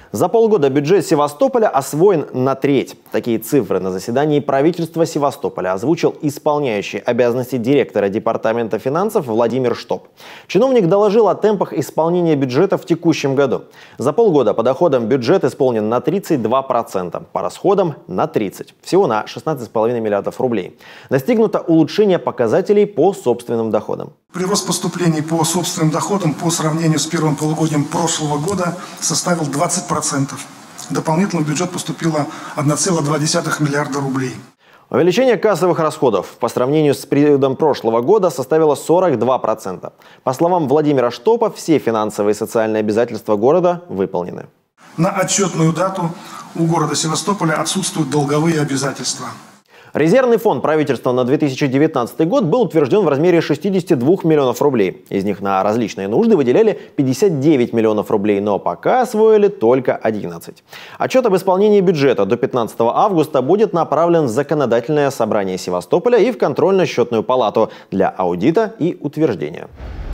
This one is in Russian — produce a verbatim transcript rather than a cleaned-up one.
За полгода бюджет Севастополя освоен на треть. Такие цифры на заседании правительства Севастополя озвучил исполняющий обязанности директора департамента финансов Владимир Штоп. Чиновник доложил о темпах исполнения бюджета в текущем году. За полгода по доходам бюджет исполнен на тридцать два процента, по расходам на тридцать процентов, всего на шестнадцать целых пять десятых миллиардов рублей. Достигнуто улучшение показателей по собственным доходам. Прирост поступлений по собственным доходам по сравнению с первым полугодием прошлого года составил двадцать процентов. Дополнительно в бюджет поступило одна целая две десятых миллиарда рублей. Увеличение кассовых расходов по сравнению с периодом прошлого года составило сорок два процента. По словам Владимира Штопа, все финансовые и социальные обязательства города выполнены. На отчетную дату у города Севастополя отсутствуют долговые обязательства. Резервный фонд правительства на две тысячи девятнадцатый год был утвержден в размере шестидесяти двух миллионов рублей. Из них на различные нужды выделяли пятьдесят девять миллионов рублей, но пока освоили только одиннадцать. Отчет об исполнении бюджета до пятнадцатого августа будет направлен в Законодательное собрание Севастополя и в Контрольно-счетную палату для аудита и утверждения.